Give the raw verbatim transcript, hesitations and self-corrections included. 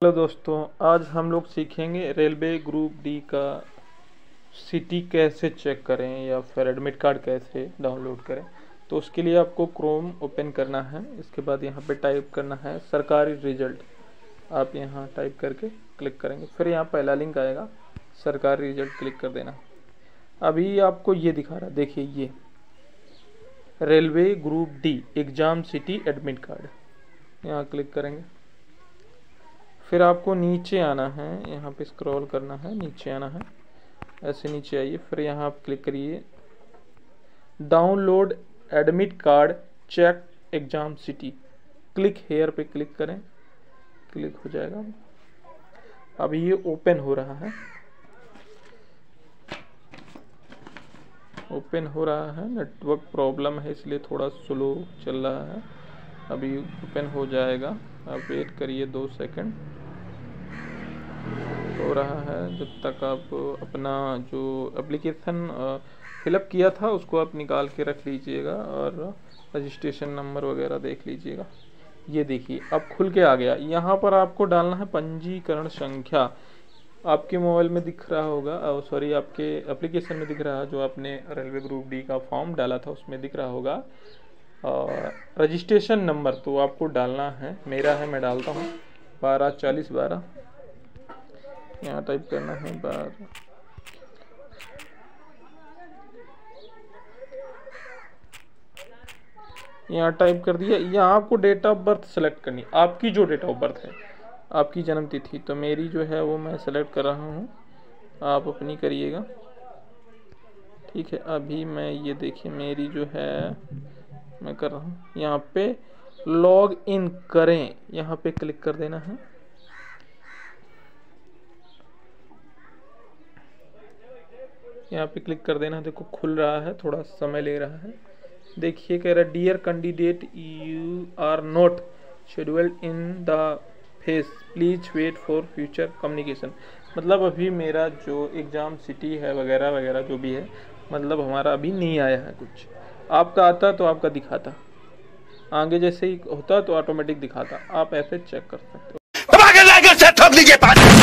Hello दोस्तों, आज हम लोग सीखेंगे रेलवे ग्रुप डी का सिटी कैसे चेक करें या फिर एडमिट कार्ड कैसे डाउनलोड करें। तो उसके लिए आपको क्रोम ओपन करना है। इसके बाद यहाँ पे टाइप करना है सरकारी रिजल्ट। आप यहाँ टाइप करके क्लिक करेंगे, फिर यहाँ पहला लिंक आएगा, सरकारी रिजल्ट क्लिक कर देना। अभी आपको ये दिखा रहा है, देखिए ये railway group D exam city admit card, यहाँ क्लिक करेंगे। फिर आपको नीचे आना है, यहाँ पे स्क्रॉल करना है, नीचे आना है, ऐसे नीचे आइए। फिर यहाँ आप क्लिक करिए download admit card check exam city, click here पे क्लिक करें, क्लिक हो जाएगा। अभी ये ओपन हो रहा है, ओपन हो रहा है। नेटवर्क प्रॉब्लम है इसलिए थोड़ा स्लो चल रहा है। अभी ओपन हो जाएगा, आप वेट करिए दो सेकंड, हो रहा है। जब तक आप अपना जो एप्लीकेशन फिलअप किया था उसको आप निकाल के रख लीजिएगा और रजिस्ट्रेशन नंबर वगैरह देख लीजिएगा। ये देखिए अब खुल के आ गया। यहाँ पर आपको डालना है पंजीकरण संख्या, आपके मोबाइल में दिख रहा होगा, सॉरी आपके एप्लीकेशन में दिख रहा है, जो आपने रेलवे ग्रुप डी का फॉर्म डाला था उसमें दिख रहा होगा। और रजिस्ट्रेशन नंबर तो आपको डालना है, मेरा है, मैं डालता हूँ बारह चालीस बारह, यहाँ टाइप करना है बारह। यहाँ टाइप कर दिया। यहाँ आपको डेट ऑफ बर्थ सेलेक्ट करनी, आपकी जो डेट ऑफ बर्थ है, आपकी जन्म तिथि। तो मेरी जो है वो मैं सेलेक्ट कर रहा हूँ, आप अपनी करिएगा, ठीक है। अभी मैं ये देखिए मेरी जो है मैं कर रहा हूँ। यहाँ पे लॉग इन करें, यहाँ पे क्लिक कर देना है। यहाँ पे क्लिक कर देना है। देखो खुल रहा है, थोड़ा समय ले रहा है। देखिए कह रहा है dear candidate you are not scheduled in the phase, please wait for future communication. मतलब अभी मेरा जो एग्ज़ाम सिटी है वगैरह वगैरह जो भी है, मतलब हमारा अभी नहीं आया है कुछ। आपका आता तो आपका दिखाता, आगे जैसे ही होता तो ऑटोमेटिक दिखाता। आप ऐसे चेक कर सकते हो।